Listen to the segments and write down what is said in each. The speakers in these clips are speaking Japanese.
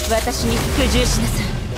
私に服従しなさい。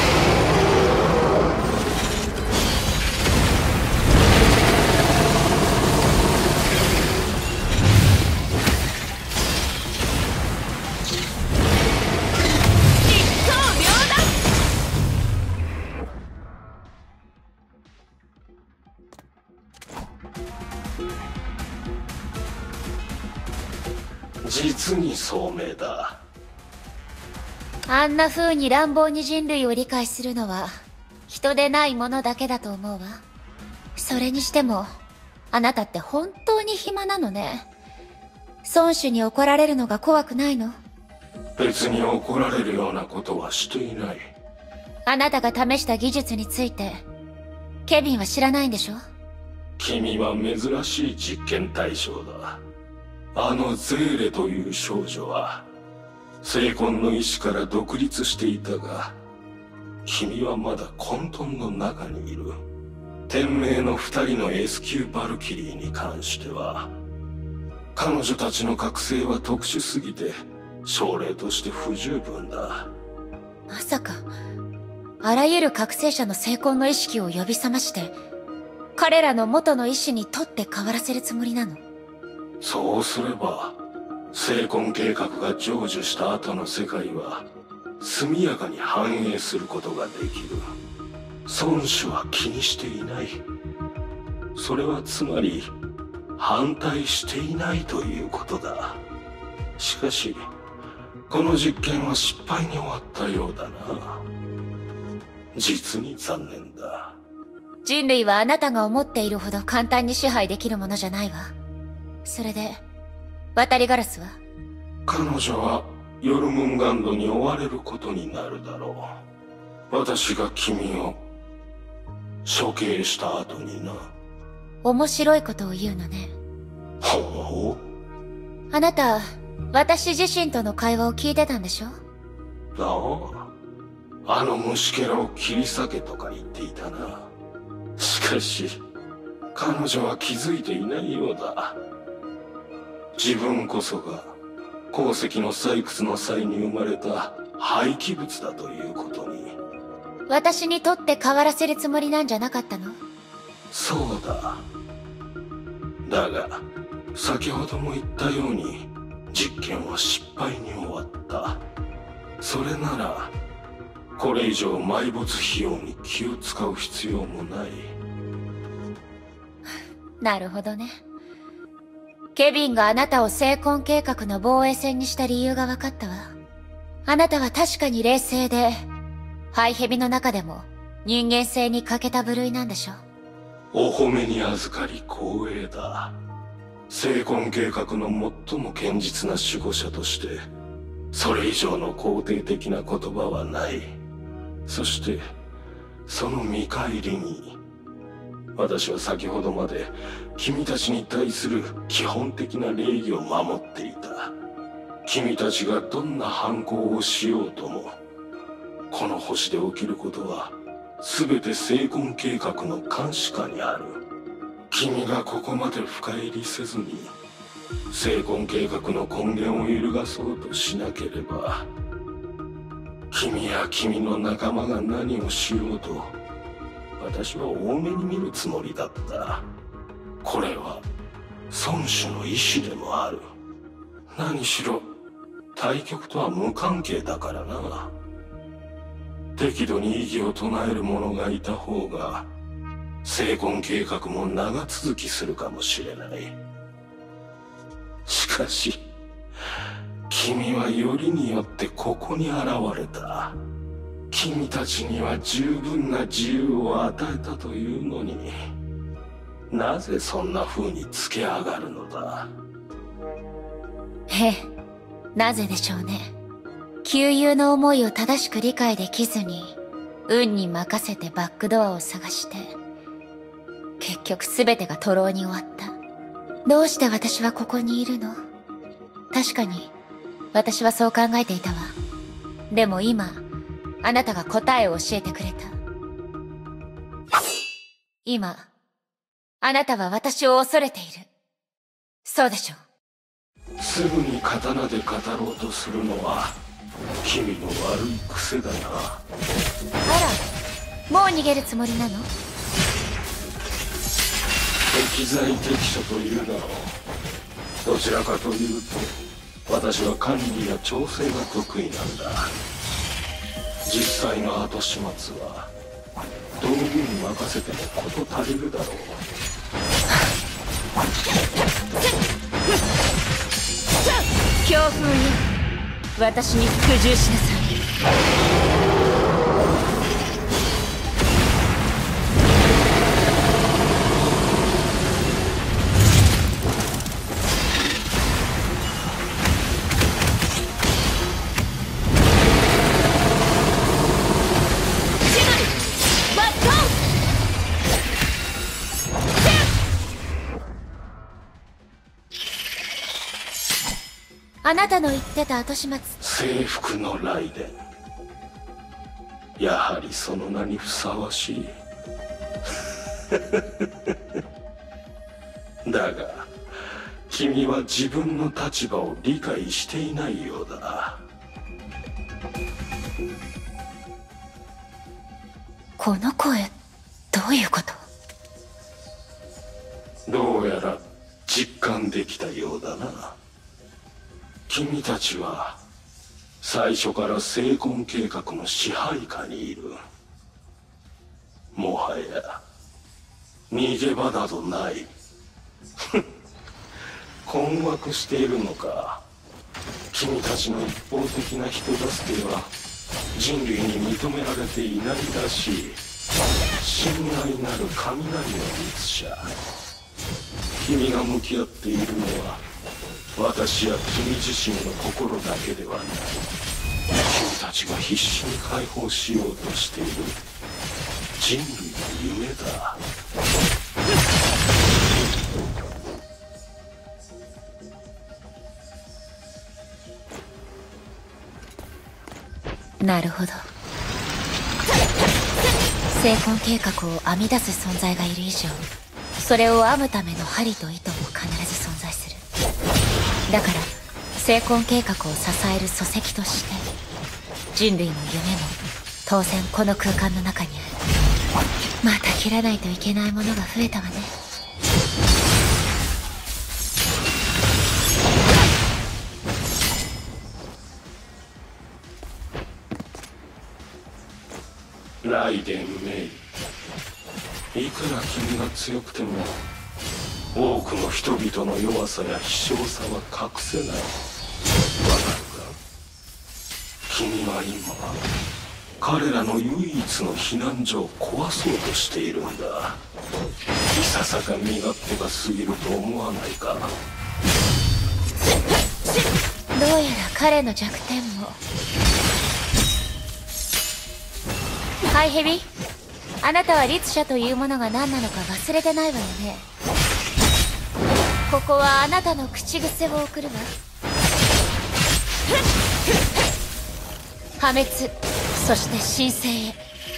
実に聡明だ。 あんな風に乱暴に人類を理解するのは人でないものだけだと思うわ。それにしてもあなたって本当に暇なのね。孫子に怒られるのが怖くないの？ 別に怒られるようなことはしていない。 あなたが試した技術についてケビンは知らないんでしょ？ 君は珍しい実験対象だ。あのゼーレという少女は精魂の意志から独立していたが、君はまだ混沌の中にいる。天命の2人の S 級バルキリーに関しては、彼女たちの覚醒は特殊すぎて症例として不十分だ。 まさかあらゆる覚醒者の精魂の意識を呼び覚まして彼らの元の意志に取って代わらせるつもりなの？ そうすれば精魂計画が成就した後の世界は速やかに繁栄することができる。孫子は気にしていない。それはつまり反対していないということだ。しかしこの実験は失敗に終わったようだな。実に残念だ。 人類はあなたが思っているほど簡単に支配できるものじゃないわ。それで渡りガラスは？ 彼女はヨルムンガンドに追われることになるだろう。私が君を処刑した後にな。 面白いことを言うのね。 ほう？あなた私自身との会話を聞いてたんでしょ？ ああ、あの虫けらを切り裂けとか言っていたな。しかし彼女は気づいていないようだ。自分こそが鉱石の採掘の際に生まれた廃棄物だということに。 私にとって変わらせるつもりなんじゃなかったの？ そうだ。だが先ほども言ったように実験は失敗に終わった。それならこれ以上埋没費用に気を使う必要もない。 なるほどね。ケビンがあなたを精魂計画の防衛線にした理由が分かったわ。あなたは確かに冷静で、ハイヘビの中でも人間性に欠けた部類なんでしょ？ お褒めに預かり光栄だ。精魂計画の最も堅実な守護者として、それ以上の肯定的な言葉はない。そして、その見返りに、私は先ほどまで君たちに対する基本的な礼儀を守っていた。君たちがどんな反抗をしようとも、この星で起きることは全て精魂計画の監視下にある。君がここまで深入りせずに精魂計画の根源を揺るがそうとしなければ、君や君の仲間が何をしようと私は大目に見るつもりだった。これは孫子の意志でもある。何しろ対局とは無関係だからな。適度に異議を唱える者がいた方が精魂計画も長続きするかもしれない。しかし君はよりによってここに現れた。君たちには十分な自由を与えたというのに、なぜそんな風につけ上がるのだ。 ええ、なぜでしょうね。旧友の思いを正しく理解できずに、運に任せてバックドアを探して、結局全てが徒労に終わった。どうして私はここにいるの？確かに、私はそう考えていたわ。でも今、あなたが答えを教えてくれた。今、あなたは私を恐れている。そうでしょう。 すぐに刀で語ろうとするのは君の悪い癖だな。 あら、もう逃げるつもりなの？ 適材適所というだろう。どちらかというと私は管理や調整が得意なんだ。実際の後始末は道具に任せても事足りるだろう。 強風よ、私に服従しなさい。あなたの言ってた後始末。 征服の雷電、やはりその名にふさわしい。だが君は自分の立場を理解していないようだ。 この声、どういうこと？ どうやら実感できたようだな。君たちは最初から聖魂計画の支配下にいる。もはや逃げ場などない。困惑しているのか。君たちの一方的な人助けは人類に認められていないらしい。信頼なる雷の律者。君が向き合っているのは私や君自身の心だけではない。君たちが必死に解放しようとしている人類の夢だ。 なるほど。聖魂計画を編み出す存在がいる以上、それを編むための針と糸も必ず存在する。だから聖魂計画を支える礎石として人類の夢も当然この空間の中にある。また切らないといけないものが増えたわね。 ライデン・メイ、いくら君が強くても多くの人々の弱さや希少さは隠せない。わかるか？君は今彼らの唯一の避難所を壊そうとしているんだ。いささか身勝手が過ぎると思わないか？ どうやら彼の弱点も。ハイヘビ、あなたは律者というものが何なのか忘れてないわよね。ここはあなたの口癖を送るわ。破滅、そして神聖へ。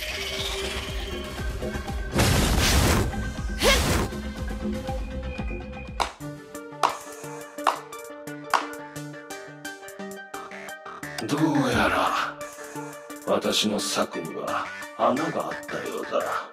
どうやら私の策には穴があったようだ。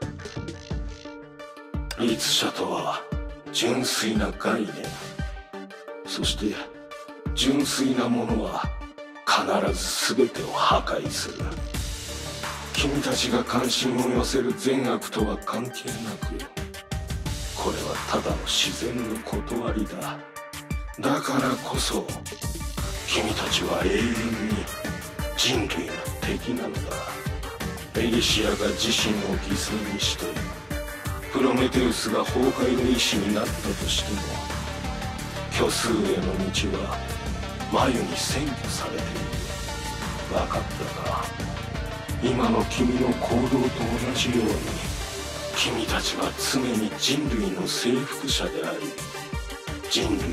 律者とは純粋な概念、そして純粋なものは必ず全てを破壊する。君たちが関心を寄せる善悪とは関係なく、これはただの自然の断りだ。だからこそ君たちは永遠に人類の敵なのだ。エリシアが自身を犠牲にしてプロメテウスが崩壊の意志になったとしても、虚数への道は繭に占拠されている。分かったか？今の君の行動と同じように、君たちは常に人類の征服者であり、人類にと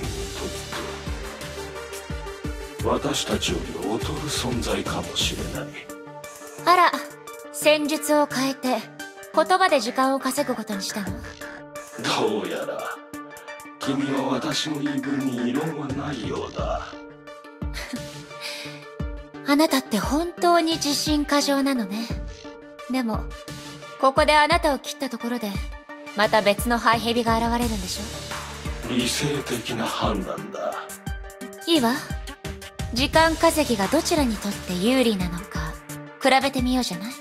って私たちより劣る存在かもしれない。 あら、戦術を変えて言葉で時間を稼ぐことにしたの？ どうやら君は私の言い分に異論はないようだ。 あなたって本当に自信過剰なのね。でも、ここであなたを切ったところで、また別のハイヘビが現れるんでしょ？ 理性的な判断だ。 いいわ。時間稼ぎがどちらにとって有利なのか、比べてみようじゃない？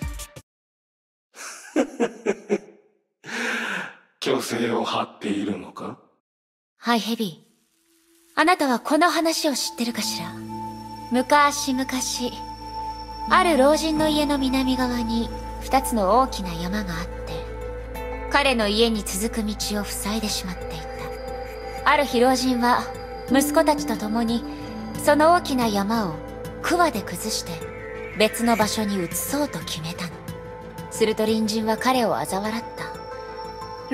虚勢を張っているのか？ ハイヘビー。あなたはこの話を知ってるかしら？昔々、ある老人の家の南側に2つの大きな山があって、彼の家に続く道を塞いでしまっていた。ある日老人は息子たちと共にその大きな山を桑で崩して別の場所に移そうと決めたの。すると隣人は彼を嘲笑った。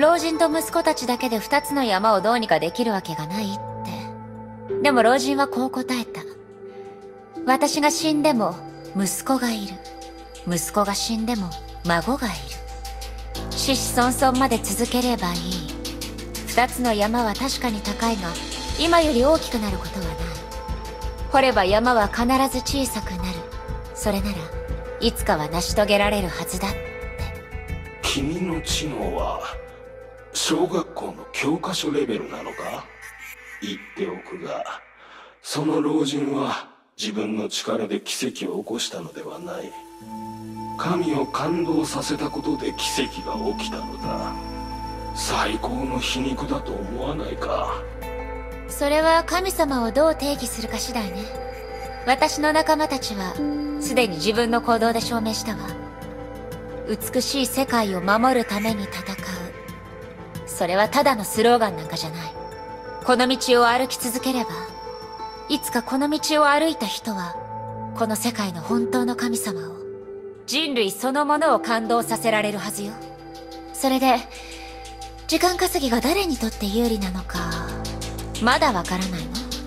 老人と息子たちだけで2つの山をどうにかできるわけがないって。でも老人はこう答えた。私が死んでも息子がいる。息子が死んでも孫がいる。子々孫々まで続ければいい。2つの山は確かに高いが、今より大きくなることはない。掘れば山は必ず小さくなる。それならいつかは成し遂げられるはずだって。 君の知能は小学校の教科書レベルなのか？言っておくが、その老人は自分の力で奇跡を起こしたのではない。神を感動させたことで奇跡が起きたのだ。最高の皮肉だと思わないか？ それは神様をどう定義するか次第ね。私の仲間たちはすでに自分の行動で証明したわ。美しい世界を守るために戦う。それはただのスローガンなんかじゃない。この道を歩き続ければ、いつかこの道を歩いた人はこの世界の本当の神様を、人類そのものを感動させられるはずよ。それで時間稼ぎが誰にとって有利なのかまだわからないの？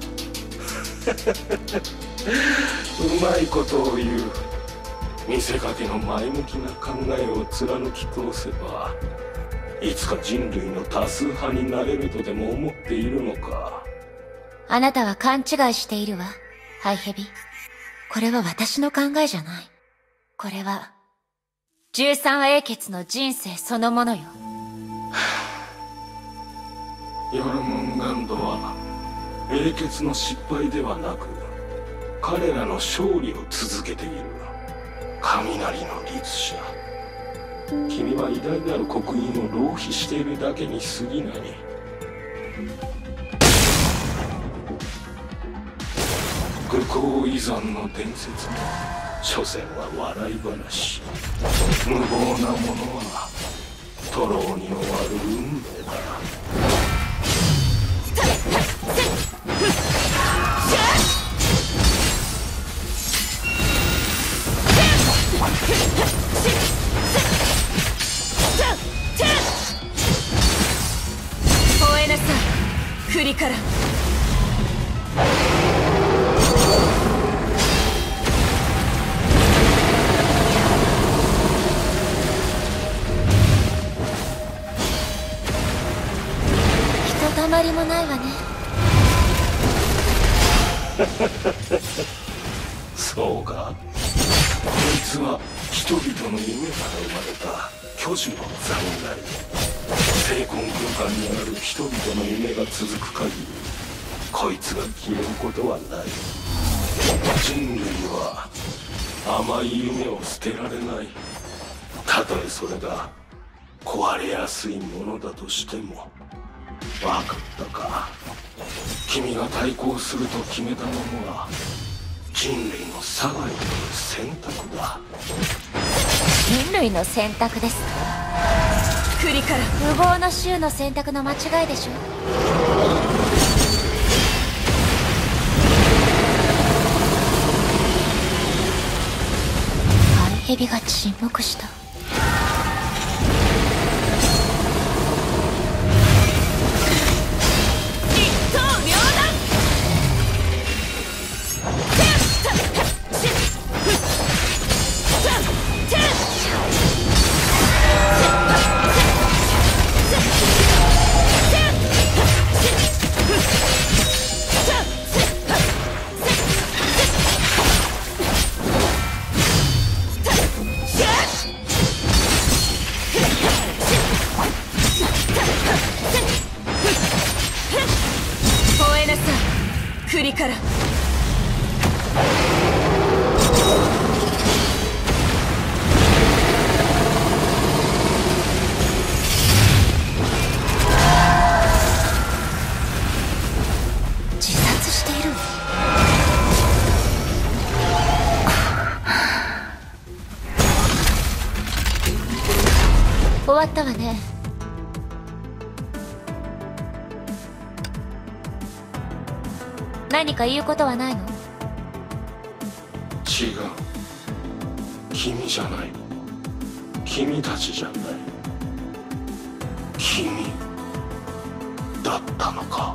うまいことを言う。見せかけの前向きな考えを貫き通せば、いつか人類の多数派になれるとでも思っているのか？ あなたは勘違いしているわ、ハイヘビ。これは私の考えじゃない。これは13英傑の人生そのものよ。 ヨルムンガンドは英傑の失敗ではなく、彼らの勝利を続けている雷の律者。君は偉大なる刻印を浪費しているだけに過ぎない。愚行依存の伝説も所詮は笑い話。無謀なものは徒労に終わる運命だ。 吠えなさい、栗から。ひとたまりもないわね。 そうか。こいつは人々の夢から生まれた巨樹の残骸。精魂空間にある人々の夢が続く限り、こいつが消えることはない。人類は甘い夢を捨てられない。たとえそれが壊れやすいものだとしても。分かったか？君が対抗すると決めたものは人類の差がという選択だ。 人類の選択ですか？栗から無謀の衆の選択の間違いでしょ。ハイヘビが沈黙した。 栗から。 自殺している。終わったわね。何か言うことはないの？ 違う。君じゃない。君たちじゃない。君だったのか。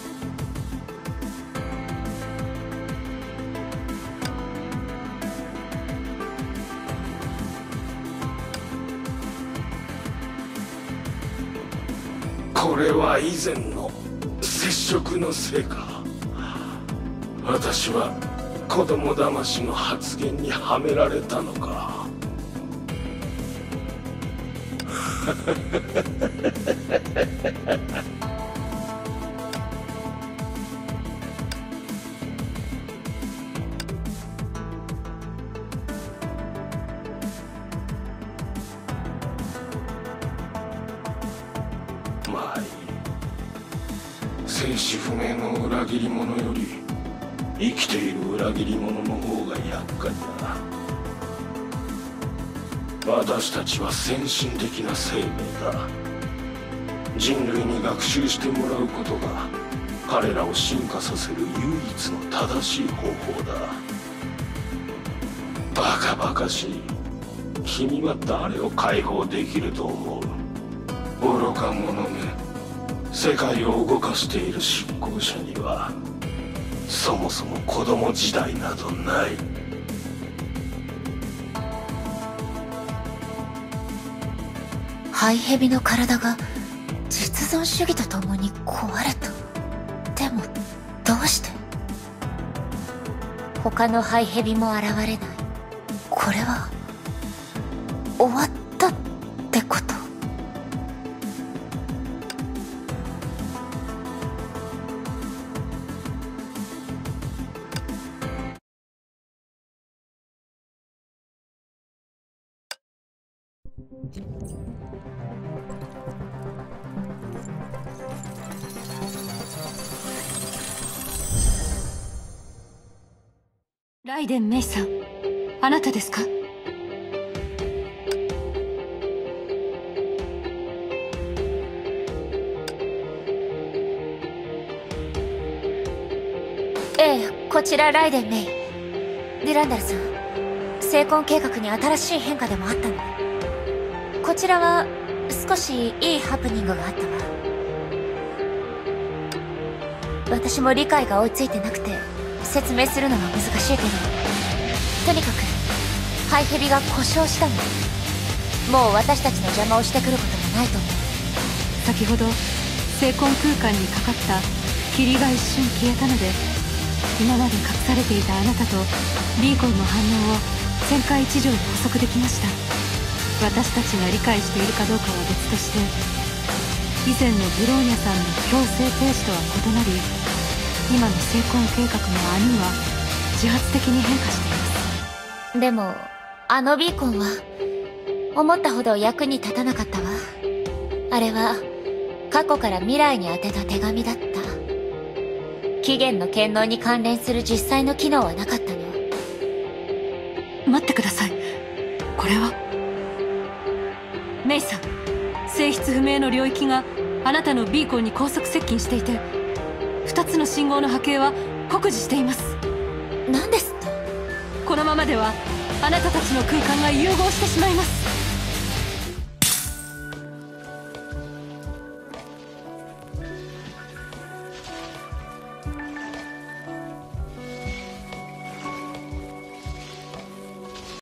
これは以前の接触のせいか。私は子供騙しの発言にはめられたのか。まあいい。生死不明の裏切り者より生きている裏切り者の方が厄介だ。私たちは先進的な生命だ。人類に学習してもらうことが彼らを進化させる唯一の正しい方法だ。バカバカしい。君は誰を解放できると思う？愚か者め。世界を動かしている執行者にはそもそも子供時代などない。 ハイヘビの体が実存主義とともに壊れた。でもどうして？他のハイヘビも現れない。これは終わったってこと？ ライデン・メイさん、あなたですか？ ええ、こちらライデン・メイ。ディランダルさん、成婚計画に新しい変化でもあったの？こちらは少しいいハプニングがあったわ。私も理解が追いついてなくて説明するのは難しいけど、とにかくハイヘビが故障したの。もう私たちの邪魔をしてくることもないと思う。 先ほど聖婚空間にかかった霧が一瞬消えたので、今まで隠されていたあなたとビーコンの反応を旋回一条で捕捉できました。私たちが理解しているかどうかは別として、以前のブローニャさんの強制停止とは異なり、今の成婚計画のアニは自発的に変化しています。 でもあのビーコンは思ったほど役に立たなかったわ。あれは過去から未来に宛てた手紙だった。起源の権能に関連する実際の機能はなかったの。 待ってください。これはメイさん、性質不明の領域があなたのビーコンに高速接近していて、2つの信号の波形は酷似しています。 何ですって？ このままではあなたたちの空間が融合してしまいます。